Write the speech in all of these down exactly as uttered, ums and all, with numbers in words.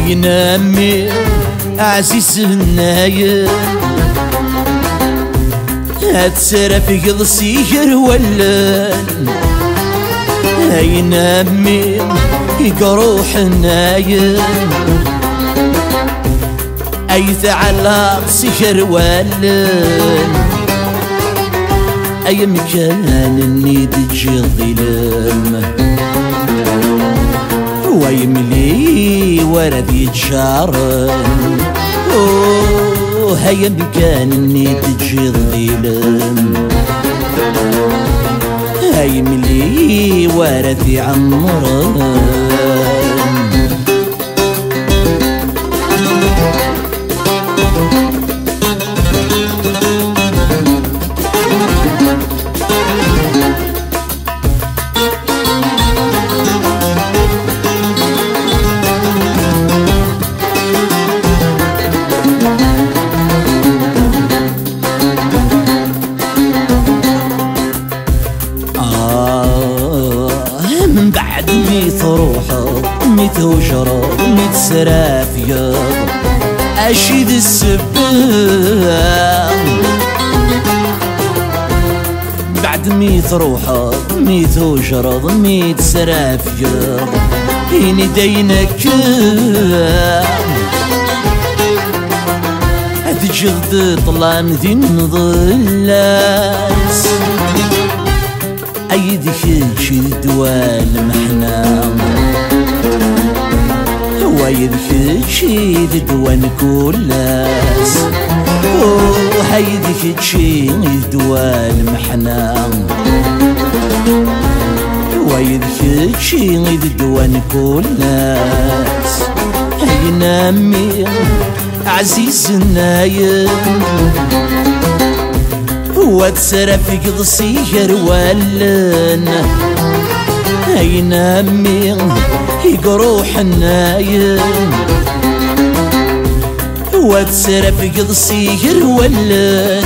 ينامي عزيز النايم هتسرى في قلصي ولن ينامي يقروح النايم أي تعلق سير ولن أي مكان النيد تجي الظلام ويملي ورد يتشارن اوه هيا مكان النيد تجي الظلام هيملي ورد يعمرن من بعد ميت روحه ميت وشرب ميت سرافيا أشيد السباب بعد ميت روحه ميت وشرب ميت سرافيا هيني دينك هتجغد طلان ذي نظلات أيدي كلشي دوال محنا وايد كلشي دوان كولاس وهيدي كلشي دوال محنا وايد كلشي دوان كولاس هينامي عزيز النايم واتسرى في قصير ولن ينامي يقروح النايم واتسرى في قصير ولن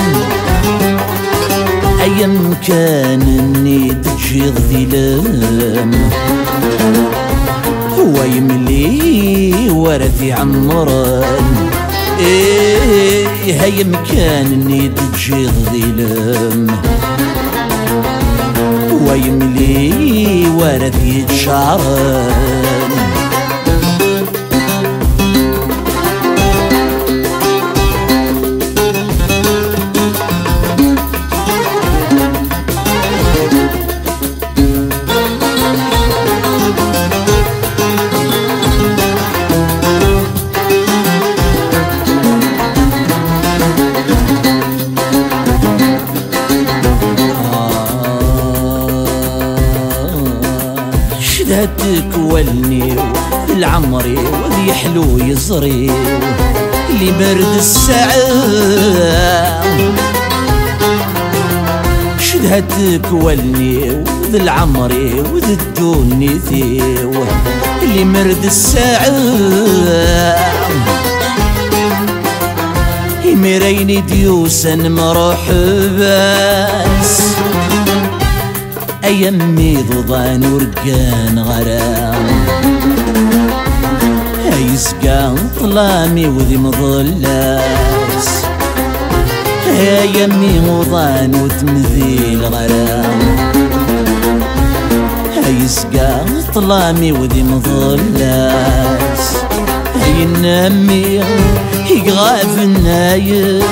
ايام كان النيد تجي الظلام ويملي ورد يعمرن ايه هيا مكان النيد تجي الظلام ويملي ورد يتشارن شدهتك ولني العمري وذي حلو يزري اللي برد الساعة شدهتك ولني وذي العمري وذي الدوني ثيو اللي مرد الساعة يمريني ديوسا مرحباس أيامي ضضان ورقان غرام يسقان طلامي وذي مظلاس أيامي غضان وتمثيل غرام يسقان طلامي وذي مظلاس ينامي يقغاف النايم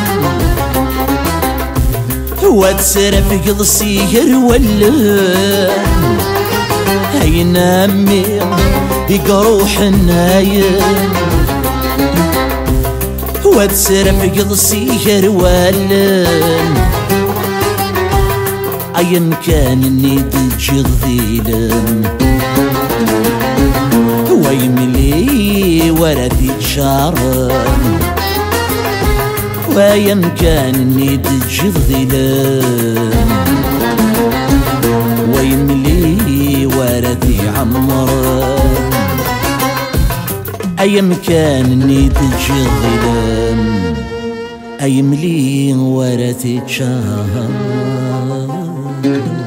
واتسرى في قصير ولن ينامي يقروح النايم واتسرى في قصير ولن ايام كان النيد تجي الظلام ويملي ورد يتشارن وايام كان النيد تجي الظلام ويملي ورد يعمرن ايام كان النيد تجي الظلام ايملي ورد يتشارن